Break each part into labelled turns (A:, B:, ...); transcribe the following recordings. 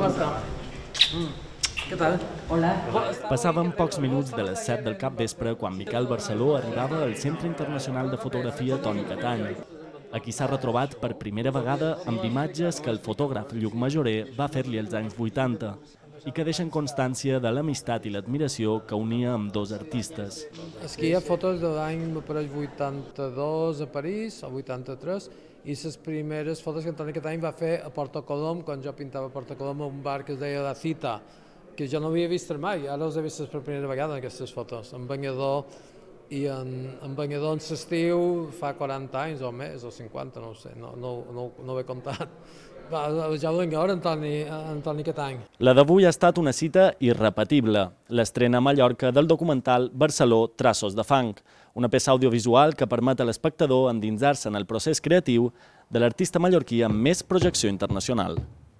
A: Costa. Què tal?
B: Hola.
C: Passaven pocs minuts de les 7 del capvespre quan Miquel Barceló arribava al Centre Internacional de Fotografia Toni Catany. Aquí s'ha retrobat per primera vegada amb imatges que el fotògraf Lluc Majoré va fer-li als anys 80 i que deixen constància de l'amistat i l'admiració que unia amb dos artistes.
A: Aquí hi ha fotos de l'any 82 a París, o 83, i les primeres fotos que Antoni Catany va fer a Porto Colom, quan jo pintava a Porto Colom, a un bar que es deia La Cita, que jo no havia vist mai, ara els he vist per primera vegada aquestes fotos, en banyador i en banyador en l'estiu fa 40 anys o més, o 50, no ho sé, no ho he comptat. Ja ho enyora, Antoni Catany.
C: La d'avui ha estat una cita irrepetible, l'estrena a Mallorca del documental Barceló, Traços de fang, una peça audiovisual que permet a l'espectador endinsar-se en el procés creatiu de l'artista mallorquí amb més projecció internacional.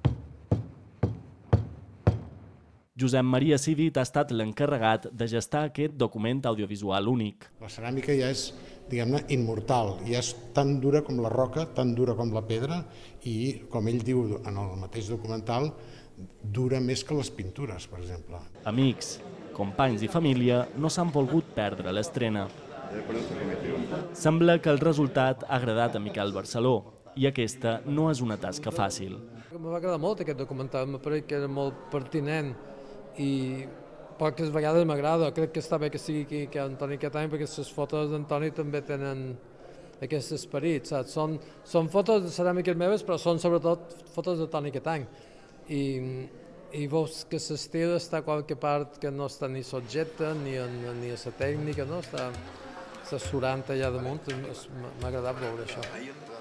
C: Josep Maria Civit ha estat l'encarregat de gestar aquest document audiovisual únic.
D: La ceràmica ja és, diguem-ne, immortal, ja és tan dura com la roca, tan dura com la pedra i, com ell diu en el mateix documental, dura més que les pintures, per exemple.
C: Amics, companys i família no s'han volgut perdre l'estrena. Sembla que el resultat ha agradat a Miquel Barceló i aquesta no és una tasca fàcil.
A: M'ha agradat molt aquest documental, m'ha pareixet que era molt pertinent i poques vegades m'agrada. Crec que està bé que sigui aquí Antoni Catany, perquè les fotos d'Antoni també tenen aquest esperit, saps? Són fotos de ceràmiques meves, però són sobretot fotos de Toni Catany. I veus que l'estil està a qualque part que no està ni subjecte, ni a la tècnica, no? Està surant allà damunt, m'ha agradat veure això.